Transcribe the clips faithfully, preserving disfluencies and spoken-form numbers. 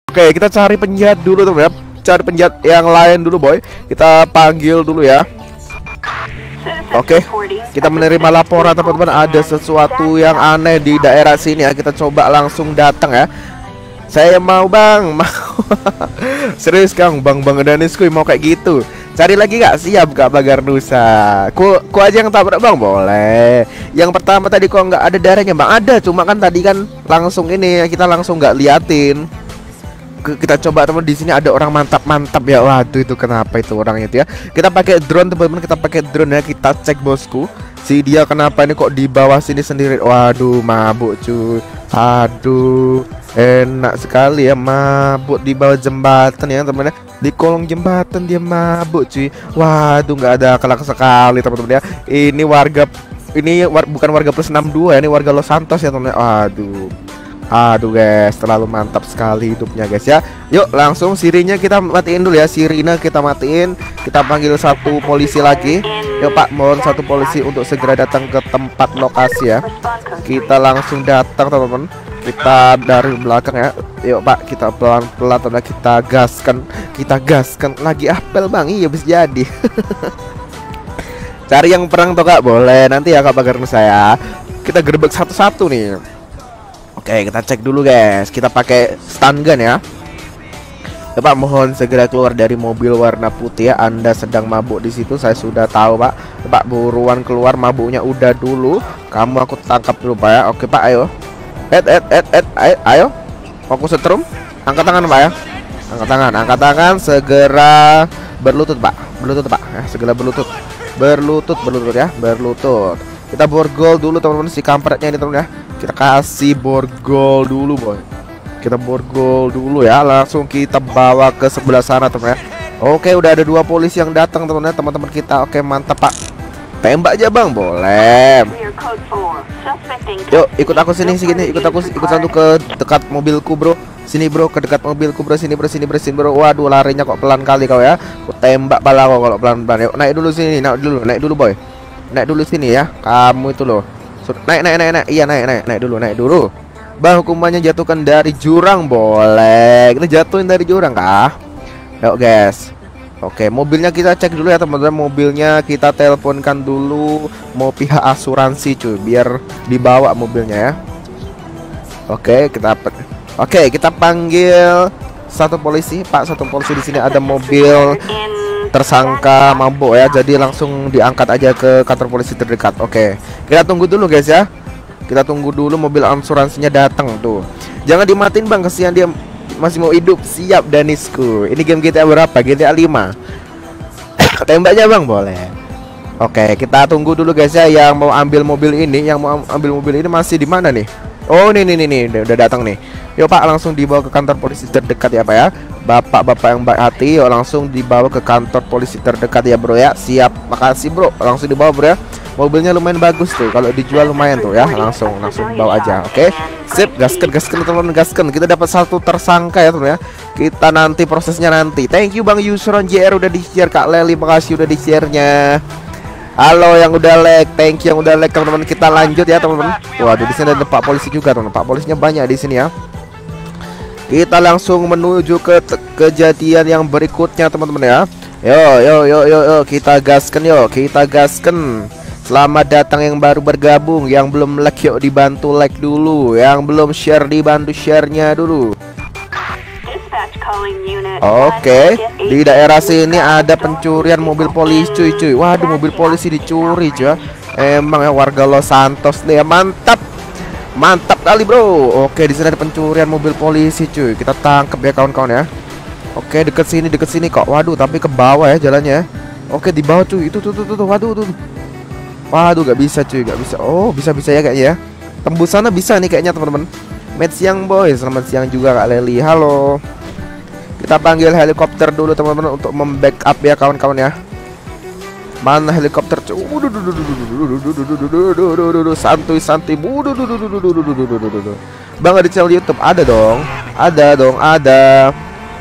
Oke, kita cari penjahat dulu teman ya. Cari penjahat yang lain dulu boy. Kita panggil dulu ya. Oke, kita menerima laporan teman-teman, ada sesuatu yang aneh di daerah sini ya. Kita coba langsung datang ya. Saya mau bang, mau. Serius kang, bang bang Danisku mau kayak gitu. Cari lagi gak? Siap gak Bagar Nusa? Ku, ku aja yang tabrak bang, boleh. Yang pertama tadi kok nggak ada darahnya bang? Ada, cuma kan tadi kan langsung ini kita langsung nggak liatin. Kita coba teman, di sini ada orang mantap-mantap ya. Waduh, itu kenapa itu orangnya itu ya? Kita pakai drone teman-teman, kita pakai drone ya. Kita cek bosku. Si dia kenapa ini kok di bawah sini sendiri? Waduh, mabuk cuy. Aduh, enak sekali ya mabuk di bawah jembatan ya teman-teman ya. Di kolong jembatan dia mabuk cuy. Waduh, nggak ada akhlak sekali teman-teman ya. Ini warga, ini war, bukan warga plus enam puluh dua ya, ini warga Los Santos ya teman-teman. Waduh. Aduh guys, terlalu mantap sekali hidupnya guys ya. Yuk langsung sirinya kita matiin dulu ya. Sirine kita matiin. Kita panggil satu polisi lagi. Yuk pak, mohon satu polisi untuk segera datang ke tempat lokasi ya. Kita langsung datang teman-teman. Kita dari belakang ya. Yuk pak, kita pelan-pelan teman, kita gaskan. Kita gaskan lagi apel bang. Iya bisa jadi. Cari yang perang toh kak, boleh. Nanti ya kak Bagar saya. Kita gerbek satu-satu nih. Oke, kita cek dulu guys. Kita pakai stun gun ya. Ya pak, mohon segera keluar dari mobil warna putih ya. Anda sedang mabuk di situ, saya sudah tahu pak. Ya, pak, buruan keluar, mabuknya udah dulu. Kamu aku tangkap dulu pak ya. Oke pak, ayo. Ed, ed, ed, ed, ayo, ayo. Aku setrum. Angkat tangan pak ya. Angkat tangan, angkat tangan. Segera berlutut pak. Berlutut pak. Ya, segera berlutut. Berlutut, berlutut ya. Berlutut. Kita borgol dulu teman-teman si kampretnya ini teman ya. Kita kasih borgol dulu boy. Kita borgol dulu ya. Langsung kita bawa ke sebelah sana teman ya. Oke, udah ada dua polisi yang datang teman-teman teman-teman kita. Oke, mantap pak. Tembak aja bang, boleh. Yuk ikut aku sini sini. Ikut aku ikut satu ke dekat mobilku bro. Sini bro, ke dekat mobilku bro. Sini bro, sini bro, sini bro. Waduh, larinya kok pelan kali kau ya. Aku tembak bala kau kalau pelan-pelan. Yuk naik dulu sini, naik dulu, naik dulu boy. Naik dulu sini ya. Kamu itu loh. Naik, naik, naik, naik. Iya naik, naik, naik dulu, naik dulu. Bang, hukumannya jatuhkan dari jurang, boleh. Kita jatuhin dari jurang kah? Yuk guys. Oke, mobilnya kita cek dulu ya teman-teman. Mobilnya kita teleponkan dulu. Mau pihak asuransi cuy, biar dibawa mobilnya ya. Oke, kita Oke, kita panggil satu polisi. Pak, satu polisi di sini ada mobil tersangka mabuk ya, jadi langsung diangkat aja ke kantor polisi terdekat. Oke, kita tunggu dulu guys ya. Kita tunggu dulu mobil asuransinya datang tuh. Jangan dimatiin bang, kesian dia masih mau hidup. Siap Danisku. Ini game G T A berapa? G T A lima. Tembaknya bang, boleh. Oke, kita tunggu dulu guys ya. Yang mau ambil mobil ini, yang mau ambil mobil ini masih di mana nih? Oh, nih nih nih nih, udah datang nih. Yuk pak, langsung dibawa ke kantor polisi terdekat ya pak ya. Bapak-bapak yang baik hati, yuk langsung dibawa ke kantor polisi terdekat ya bro ya. Siap, makasih bro. Langsung dibawa bro ya. Mobilnya lumayan bagus tuh, kalau dijual lumayan tuh ya. Langsung langsung bawa aja. Oke, sip, gaskan gaskan teman-teman, gaskan. Kita dapat satu tersangka ya teman ya. Kita nanti prosesnya nanti. Thank you Bang Yusron J R udah di-share, Kak Leli makasih udah di-share-nya. Halo yang udah like, thank you yang udah like teman-teman. Kita lanjut ya teman-teman. Waduh, di sini ada Pak Polisi juga teman-teman. Pak Polisinya banyak di sini ya. Kita langsung menuju ke kejadian yang berikutnya teman-teman ya. Yo yo yo yo yo, kita gaskan yo, kita gaskan. Selamat datang yang baru bergabung, yang belum like yuk dibantu like dulu, yang belum share dibantu share-nya dulu. Oke, di daerah sini ada pencurian mobil polisi cuy cuy. Waduh, mobil polisi dicuri cuy. Emang ya warga Los Santos nih ya, mantap. Mantap kali bro. Oke, di sini ada pencurian mobil polisi cuy. Kita tangkap ya kawan-kawan ya. Oke, deket sini, deket sini kok. Waduh, tapi ke bawah ya jalannya. Oke, di bawah cuy. Itu tuh tuh tuh. Waduh tuh. Waduh, gak bisa cuy, gak bisa. Oh, bisa-bisa ya kayaknya ya. Tembus sana bisa nih kayaknya teman-teman. Match siang boy, selamat siang juga Kak Leli. Halo. Kita panggil helikopter dulu teman-teman untuk membackup ya kawan-kawan ya. Mana helikopter cuy? Santuy santuy. Bang, ada channel YouTube? Ada dong. Ada dong, ada.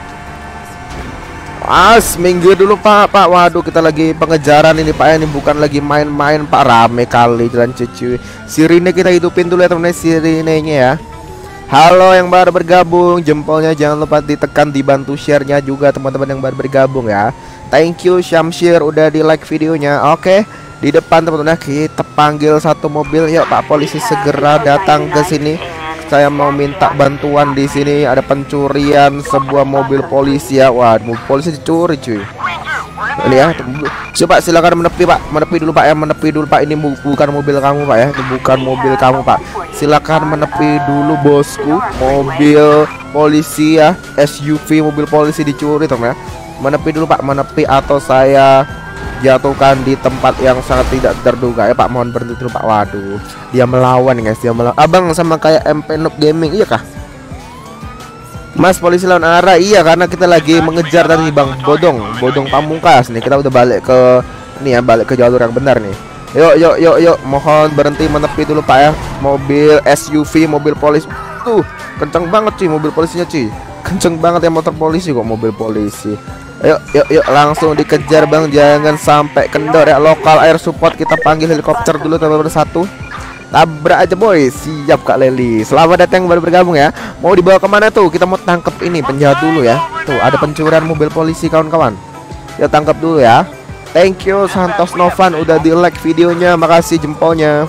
As, minggir dulu pak, pak. Waduh, kita lagi pengejaran ini pak. Ini bukan lagi main-main pak. Rame kali jalan cucu. Sirine kita hidupin dulu ya temen-temen, sirinenya ya. Halo yang baru bergabung, jempolnya jangan lupa ditekan, dibantu share-nya juga teman-teman yang baru bergabung ya. Thank you Syamsir udah di like videonya. Oke, di depan teman-teman kita panggil satu mobil. Yuk Pak Polisi segera datang ke sini. Saya mau minta bantuan di sini. Ada pencurian sebuah mobil polisi ya. Wah, mobil polisi dicuri cuy. Ini ya, coba silakan menepi Pak, menepi dulu Pak ya, menepi dulu Pak. Ini bukan mobil kamu Pak ya, ini bukan mobil kamu Pak. Silakan menepi dulu bosku. Mobil polisi ya, S U V mobil polisi dicuri teman ya. Menepi dulu Pak, menepi atau saya jatuhkan di tempat yang sangat tidak terduga ya Pak. Mohon berhenti dulu Pak. Waduh, dia melawan guys, dia melawan. Abang sama kayak M P Noob Gaming, iya kah? Mas polisi lawan arah, iya karena kita lagi mengejar tadi Bang Bodong, Bodong Pamungkas nih. Kita udah balik ke ini ya, balik ke jalur yang benar nih. Yuk yuk yuk yuk, mohon berhenti menepi dulu Pak ya. Mobil S U V mobil polisi tuh kenceng banget cuy, mobil polisinya cuy. Kenceng banget ya motor polisi kok, mobil polisi. Yuk yuk yuk, langsung dikejar Bang, jangan sampai kendor ya. Lokal air support kita panggil helikopter dulu teman-teman satu. Tabrak aja boy. Siap Kak Leli. Selamat datang baru bergabung ya. Mau dibawa kemana tuh? Kita mau tangkap ini penjahat dulu ya. Tuh ada pencurian mobil polisi kawan-kawan. Ya tangkap dulu ya. Thank you Santos Novan udah di like videonya. Makasih jempolnya.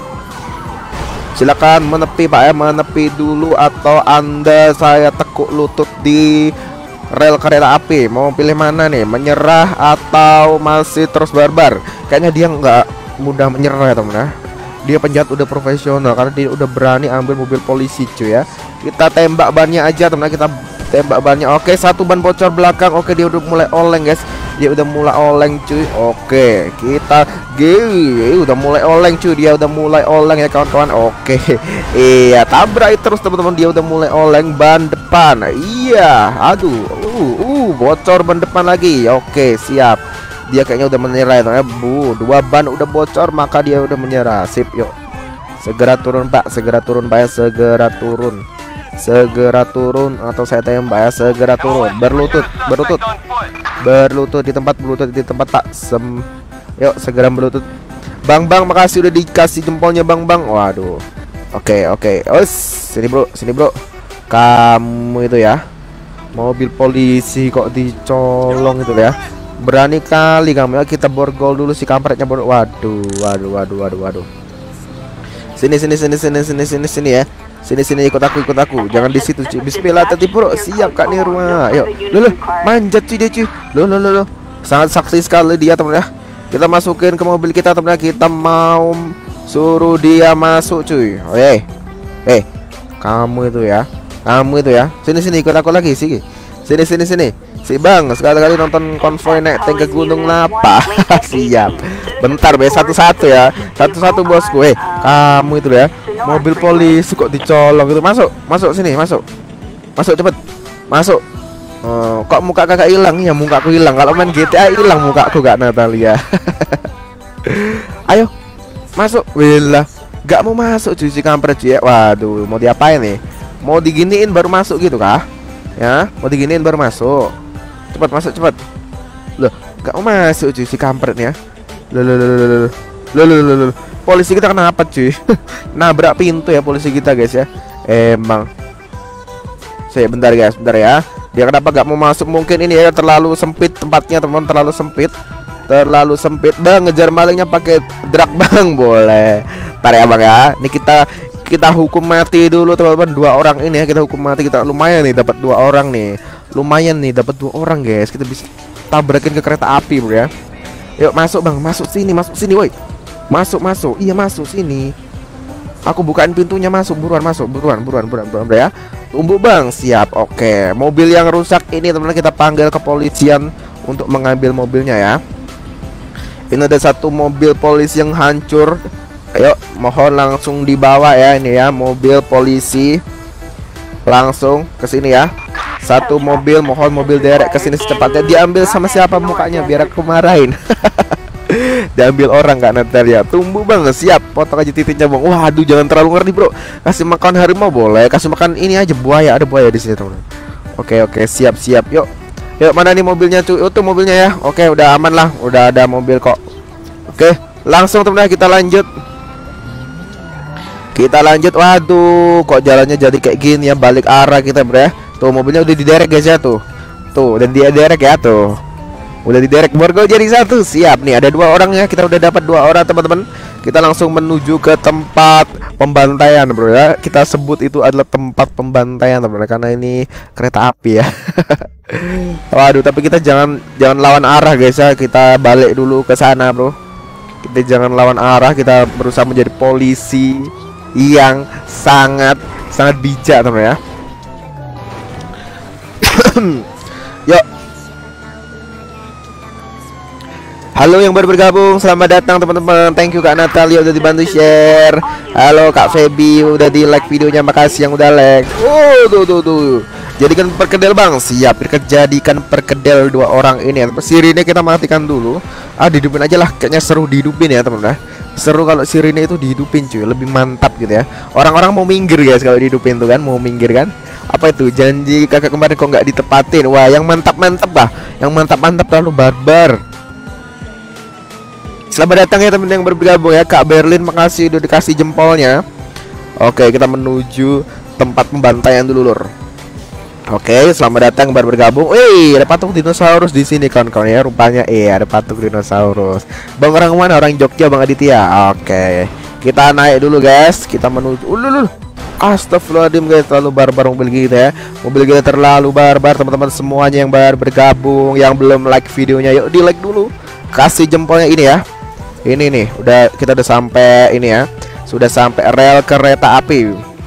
Silakan menepi Pak ya, menepi dulu atau Anda saya tekuk lutut di rel kereta api. Mau pilih mana nih? Menyerah atau masih terus barbar? Kayaknya dia nggak mudah menyerah ya teman ya. Dia penjahat udah profesional karena dia udah berani ambil mobil polisi cuy ya. Kita tembak bannya aja teman, kita tembak bannya. Oke, satu ban bocor belakang. Oke, dia udah mulai oleng guys. Dia udah mulai oleng cuy. Oke, kita gini udah mulai oleng cuy. Dia udah mulai oleng ya kawan-kawan. Oke. Iya, tabrak terus teman-teman. Dia udah mulai oleng ban depan. Iya, aduh. Uh, uh, bocor ban depan lagi. Oke, siap. Dia kayaknya udah menyerah ya, bu. Dua ban udah bocor maka dia udah menyerah. Sip, yuk. Segera turun Pak, segera turun Pak ya, segera turun. Segera turun atau saya tembak ya, segera turun. Berlutut, berlutut. Berlutut di tempat, berlutut di tempat Pak. Sem Yuk, segera berlutut. Bang, Bang, makasih udah dikasih jempolnya Bang, Bang. Waduh. Oke, oke. Os, sini Bro, sini Bro. Kamu itu ya. Mobil polisi kok dicolong itu ya. Berani kali kamu ya, kita borgol dulu si kampretnya bor. Waduh, waduh, waduh, waduh, waduh. Sini, sini, sini, sini, sini, sini, sini ya. Sini, sini, ikut aku, ikut aku. Jangan di situ, cuy. Bismillah tadi Bro. Siap Kak Nirma. Yuk. Loh, loh, manjat cuy dia cuy. Loh, loh, loh, loh. Sangat saksi sekali dia teman ya. Kita masukin ke mobil kita teman ya. Kita mau suruh dia masuk cuy. Oh, eh. Eh, kamu itu ya. Kamu itu ya. Sini, sini, ikut aku lagi sih. Sini, sini, sini. Si Bang, sekali-kali nonton konvoy naik tank ke Gunung Napa. Siap. Bentar be, satu-satu ya. Satu-satu bosku. Eh, kamu itu ya. Mobil polisi kok dicolong gitu. Masuk, masuk sini, masuk. Masuk cepet. Masuk. Oh, kok muka kakak hilang? Ya muka aku hilang. Kalau main G T A hilang muka aku gak Natalia. Ayo. Masuk. Willah. Gak mau masuk cuy si kampret ya. Waduh, mau diapain nih? Mau diginiin baru masuk gitu kah? Ya, mau diginiin baru masuk. Cepat masuk cepat. Loh, gak mau masuk cuy si kampret ya. Loh, loh, loh, loh, loh, loh, loh, loh. Polisi kita kenapa cuy? Nabrak pintu ya polisi kita guys ya. Emang. Saya bentar guys, bentar ya. Dia kenapa gak mau masuk? Mungkin ini ya terlalu sempit tempatnya teman, terlalu sempit. Terlalu sempit. Bang, ngejar malingnya pakai drag Bang, boleh. Ntar ya Bang ya. Ini kita kita hukum mati dulu teman-teman, dua orang ini ya. Kita hukum mati, kita lumayan nih dapat dua orang nih. Lumayan nih dapat dua orang guys. Kita bisa tabrakin ke kereta api bro ya. Yuk masuk Bang, masuk sini, masuk sini woi. Masuk, masuk. Iya masuk sini. Aku bukain pintunya, masuk buruan, masuk buruan, buruan, buruan, buruan, buruan ya. Tunggu Bang, siap. Oke, mobil yang rusak ini teman-teman kita panggil kepolisian untuk mengambil mobilnya ya. Ini ada satu mobil polisi yang hancur. Ayo, mohon langsung dibawa ya ini ya, mobil polisi. Langsung ke sini ya. Satu mobil, mohon mobil derek ke sini secepatnya. Diambil sama siapa mukanya biar aku marahin. Diambil orang Kak Natalia. Tumbuh Bang, siap. Potong aja titiknya Bang. Waduh, jangan terlalu ngeri bro. Kasih makan harimau boleh. Kasih makan ini aja buaya, ada buaya di sini teman. Oke oke, siap siap. Yuk. Yuk, mana nih mobilnya cuy? Oh tuh mobilnya ya. Oke, udah aman lah. Udah ada mobil kok. Oke, langsung teman kita lanjut. Kita lanjut. Waduh, kok jalannya jadi kayak gini ya, balik arah kita bro ya. Tuh mobilnya udah diderek guys ya tuh. Tuh dan dia derek ya tuh. Udah diderek borgol jadi satu. Siap nih, ada dua orang ya. Kita udah dapat dua orang teman-teman. Kita langsung menuju ke tempat pembantaian bro ya. Kita sebut itu adalah tempat pembantaian teman-teman karena ini kereta api ya. Waduh, tapi kita jangan jangan lawan arah guys ya. Kita balik dulu ke sana bro. Kita jangan lawan arah. Kita berusaha menjadi polisi yang sangat sangat bijak teman-teman ya. Yuk. Halo yang baru bergabung, selamat datang teman-teman. Thank you Kak Natalia udah dibantu share. Halo Kak Feby udah di like videonya, makasih yang udah like. Oh tuh tuh tuh. Jadikan perkedel bang, siap. Jadikan perkedel dua orang ini. Sirine kita matikan dulu. Ah dihidupin aja lah, kayaknya seru dihidupin ya teman-teman. Seru kalau sirine itu dihidupin cuy, lebih mantap gitu ya. Orang-orang mau minggir guys kalau dihidupin tuh kan, mau minggir kan. Apa itu janji kakak kemarin kok nggak ditepatin? Wah yang mantap-mantap bah, yang mantap-mantap terlalu barbar. Selamat datang ya teman yang bergabung ya. Kak Berlin makasih udah dikasih jempolnya. Oke kita menuju tempat pembantaian dulu lur. Oke selamat datang baru bergabung. Wih ada patung dinosaurus di sini kawan-kawan ya. Rupanya eh ada patung dinosaurus. Bang orang mana? Orang Jogja Bang Aditya. Oke kita naik dulu guys. Kita menuju ulul. Astagfirullahaladzim guys, terlalu barbar mobil kita ya. Mobil kita terlalu barbar teman-teman semuanya yang baru bergabung. Yang belum like videonya yuk di like dulu. Kasih jempolnya ini ya. Ini nih, udah kita udah sampai ini ya. Sudah sampai rel kereta api.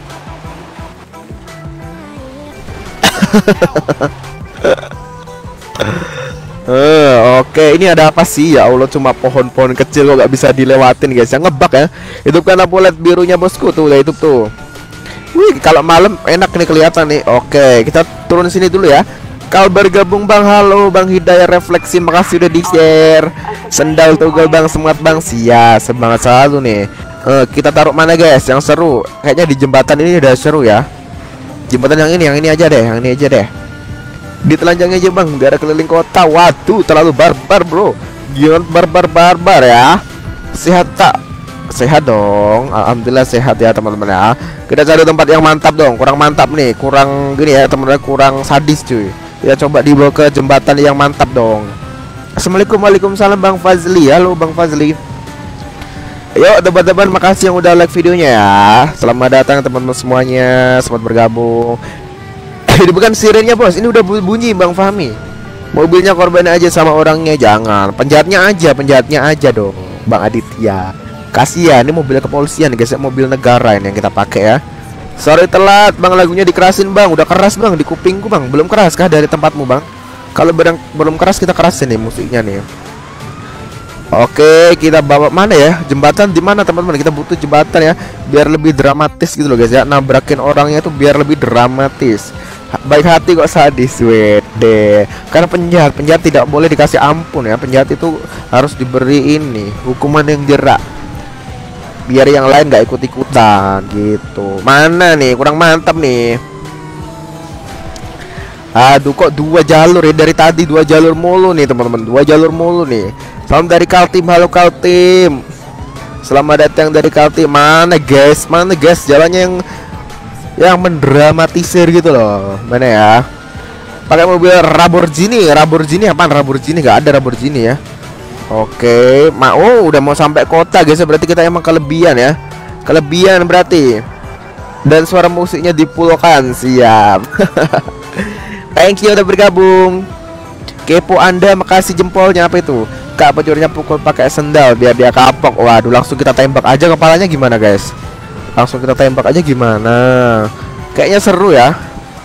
uh, Oke, okay. Ini ada apa sih ya Allah? Cuma pohon-pohon kecil kok gak bisa dilewatin guys. Yang ngebug ya. Itu karena bolet birunya bosku tuh, udah itu tuh. Wih, kalau malam enak nih kelihatan nih. Oke, okay, kita turun sini dulu ya. Kau bergabung bang, halo bang Hidayah Refleksi, makasih udah di share. Sendal togel bang, semangat bang, sia semangat selalu nih. uh, Kita taruh mana guys, yang seru. Kayaknya di jembatan ini udah seru ya. Jembatan yang ini, yang ini aja deh, yang ini aja deh. Ditelanjangi aja bang, biar keliling kota. Waduh, terlalu barbar bro. Jangan barbar-barbar ya. Sehat tak? Sehat dong, alhamdulillah sehat ya teman-teman ya. Kita cari tempat yang mantap dong, kurang mantap nih, kurang gini ya teman-teman, kurang sadis cuy. Ya coba dibawa ke jembatan yang mantap dong. Assalamualaikum, waalaikumsalam Bang Fazli. Halo Bang Fazli. Yuk teman-teman, makasih yang udah like videonya ya. Selamat datang teman-teman semuanya, selamat bergabung. Ini bukan sirennya bos, ini udah bunyi Bang Fahmi. Mobilnya korban aja sama orangnya, jangan. Penjahatnya aja, penjahatnya aja dong Bang Aditya. Kasihan, ini mobil kepolisian guys, mobil negara ini yang kita pakai ya. Sorry telat bang, lagunya dikerasin bang. Udah keras bang di kupingku bang. Belum keras kah dari tempatmu bang? Kalau bedang belum keras kita kerasin nih musiknya nih. Oke kita bawa mana ya? Jembatan di mana teman-teman? Kita butuh jembatan ya, biar lebih dramatis gitu loh guys ya. Nabrakin orangnya tuh biar lebih dramatis. Baik hati kok sadis wede. Karena penjahat, penjahat tidak boleh dikasih ampun ya. Penjahat itu harus diberi ini hukuman yang jerak, biar yang lain nggak ikut-ikutan gitu. Mana nih, kurang mantap nih. Aduh kok dua jalur ya, dari tadi dua jalur mulu nih teman-teman, dua jalur mulu nih. Salam dari Kaltim, halo Kaltim. Selamat datang dari Kaltim. Mana guys, mana guys jalannya yang yang mendramatisir gitu loh. Mana ya? Pakai mobil Lamborghini, Lamborghini apaan? Lamborghini nggak ada Lamborghini ya. Oke, ma oh udah mau sampai kota guys, berarti kita emang kelebihan ya. Kelebihan berarti. Dan suara musiknya dipulkan, siap. Thank you udah bergabung. Kepo Anda, makasih jempolnya. Apa itu? Kak pencurinya pukul pakai sendal biar dia kapok. Waduh, langsung kita tembak aja kepalanya gimana guys? Langsung kita tembak aja gimana? Kayaknya seru ya.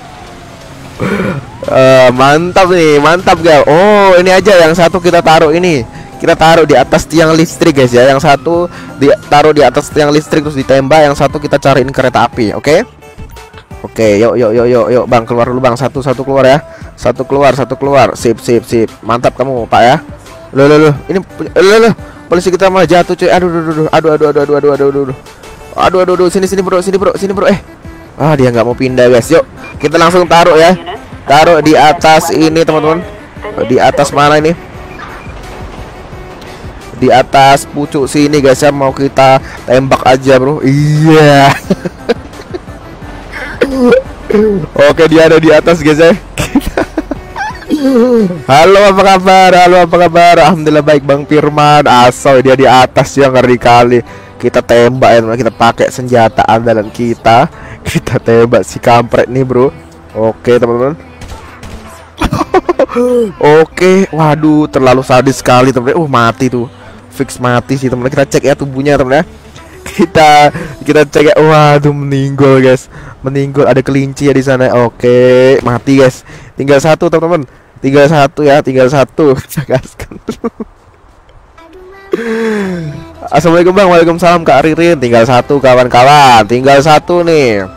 uh, Mantap nih, mantap guys. Oh ini aja, yang satu kita taruh ini, kita taruh di atas tiang listrik guys ya. Yang satu di, taruh di atas tiang listrik terus ditembak. Yang satu kita cariin kereta api. Oke okay? Oke okay, yuk yuk yuk yuk yuk bang, keluar dulu bang. Satu satu keluar ya. Satu keluar, satu keluar. Sip sip sip. Mantap kamu pak ya. Loh loh loh. Ini loh loh. Polisi kita malah jatuh cuy. Aduh aduh aduh aduh aduh aduh aduh aduh aduh aduh aduh aduh aduh. Sini sini bro, sini bro, sini bro. Eh ah dia nggak mau pindah guys. Yuk kita langsung taruh ya. Taruh di atas ini teman-teman. Di atas mana ini? di atas pucuk sini guys ya, mau kita tembak aja bro. Iya. Oke, dia ada di atas guys ya. Halo, apa kabar? Halo, apa kabar? Alhamdulillah baik Bang Firman. Asal dia di atas ya, ngeri kali. Kita tembak ya, kita pakai senjata andalan kita. Kita tembak si kampret nih bro. Oke teman-teman. Oke, waduh terlalu sadis sekali teman-teman. Oh mati tuh, fix mati sih teman-teman. Kita cek ya tubuhnya teman-teman ya. Kita kita cek ya. Waduh meninggal guys, meninggal. Ada kelinci ya di sana. Oke mati guys. Tinggal satu teman-teman. Tinggal satu ya, tinggal satu. Assalamualaikum Bang, waalaikumsalam Kak Ririn. Tinggal satu kawan-kawan, tinggal satu nih.